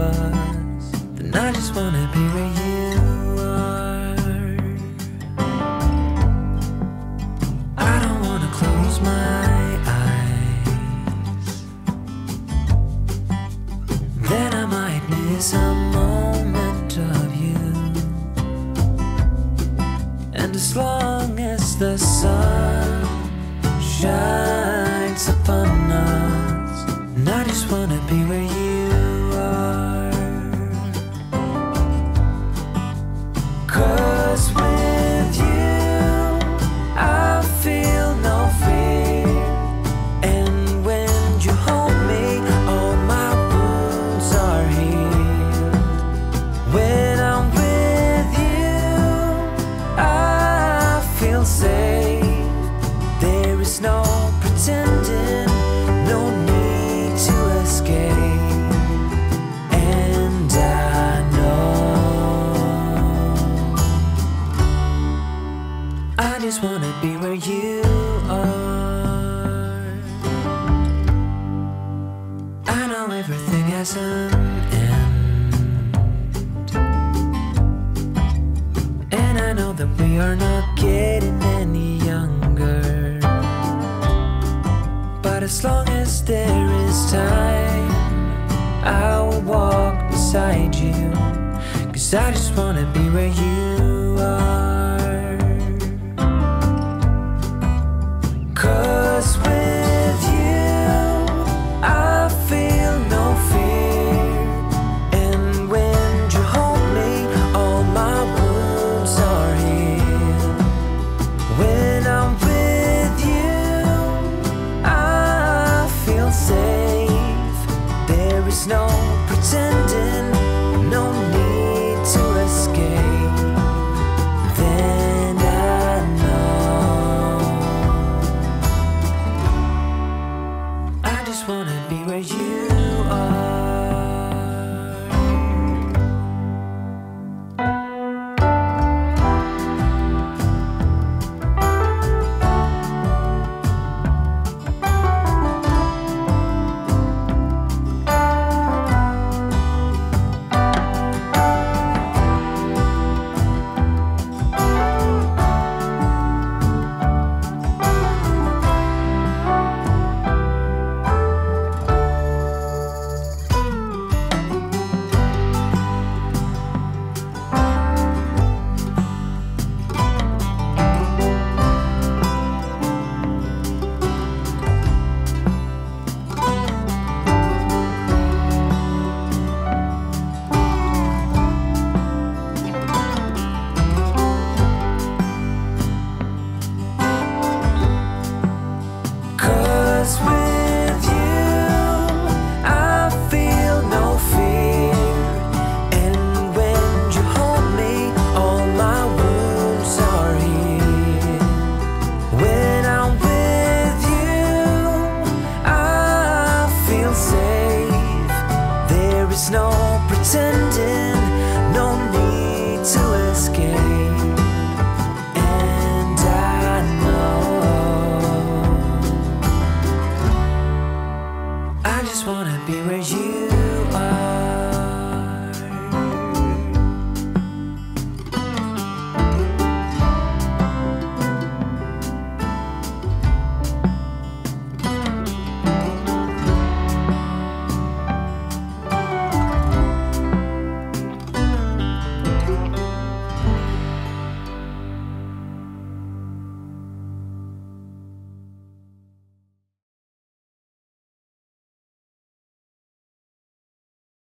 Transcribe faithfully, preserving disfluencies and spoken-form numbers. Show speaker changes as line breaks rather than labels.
us, then I just wanna be where you are. I don't wanna close my eyes, then I might miss a moment of you. And as long as the sun shines upon us, and I just wanna be where you are. 'Cause with you I feel no fear, and when you hold me all my wounds are healed. When I'm with you I feel safe. There is no pretending, no need to escape. And I know I just wanna be where you are. I know everything has an end, and I know that we are not getting any younger. But as long as there is time, I will walk beside you. 'Cause I just wanna be where you are.